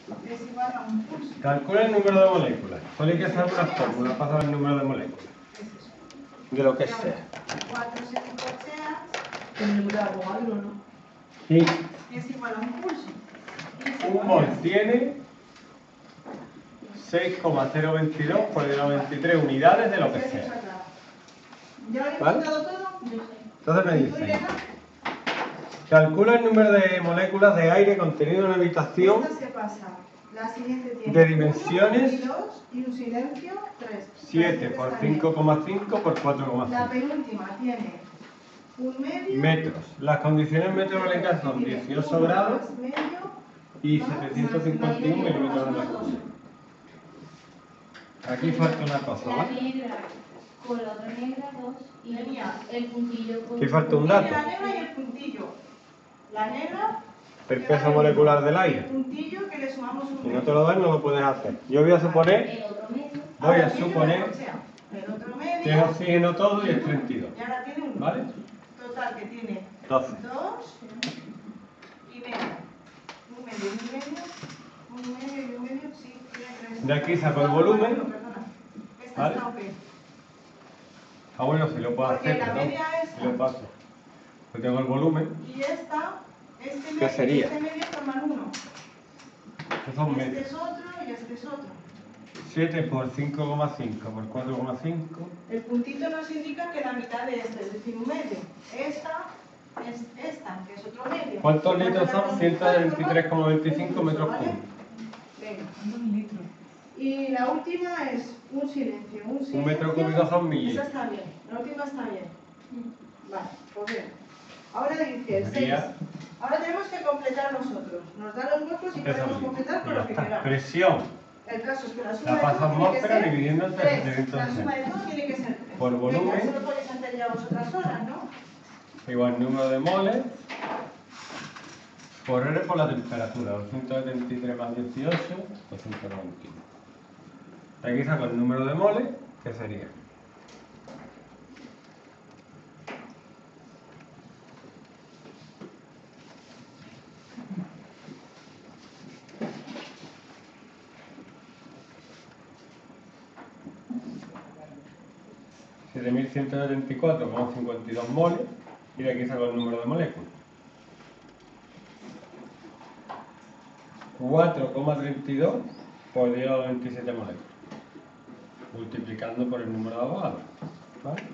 es igual a un pulso. Calcula el número de moléculas. Solo hay que hacer una fórmula para saber el número de moléculas. De lo que sea. 4 semicorcheas El número de Avogadro, ¿no? Y es igual a un pulso. un mol tiene 6,022 por 93 unidades de lo que sea. ¿Ya habéis ¿Vale? contado todo? Entonces me dice, calcula el número de moléculas de aire contenido en una habitación Esta se pasa. La siguiente tiene de dimensiones 1 y 2 y un silencio 3. 7 por 5,5 por La 4,5 penúltima tiene un medio. metros. Las condiciones meteorológicas son 18 grados más medio, y más 751 milímetros de mercurio. Aquí falta una cosa, La ¿vale? negra con la otra negra 2 y el puntillo con... Aquí falta un Tiene dato. la negra y el puntillo. La negra. El peso molecular del El aire. puntillo que le sumamos un Si no medio. te lo dan, no lo puedes hacer. Yo voy a suponer, El otro medio. voy Ahora a tiene suponer o sea, el otro medio. que es oxígeno todo y es 32. Y ahora tiene un ¿Vale? total que tiene 12. 2 y medio. Un medio, un medio, un medio y un medio, sí, tiene 3. De aquí saco el volumen. Perdona. Esta ¿Vale? está OP. Ah, bueno, si lo puedo Porque hacer, la perdón. media esta. Si lo paso. Yo tengo el volumen, Y esta, este ¿Qué medio, sería? este medio forman uno. que son Este metros. es otro y este es otro. 7 por 5,5 por 4,5. El puntito nos indica que la mitad de este, es decir, un medio. Esta es esta, que es otro medio. ¿Cuántos litros son? 123,25 metros ¿Vale? cúbicos. Venga. Un litro. Y la última es un silencio. Un metro cúbico son 1000 Esa litros. está bien. La última está bien. Vale, pues bien. Ahora dice el 6. Sería- Ahora tenemos que completar nosotros. Nos da los huecos y Eso podemos sí. completar Y con ya lo que está. queramos. Presión. El caso es que la suma La de pasa todo tiene que atmósfera ser dividiendo entre 3. 760. La suma de todo tiene que ser 3. Por volumen. Venga, eso lo podéis hacer ya vosotras solas, ¿no? Igual número de moles por R por la temperatura. 273 más 18, 291. Aquí saco el número de moles, que sería 7.174,52 moles, y de aquí saco el número de moléculas. 4,32 por 10 a la 27 moléculas, multiplicando por el número de Avogadro, ¿vale?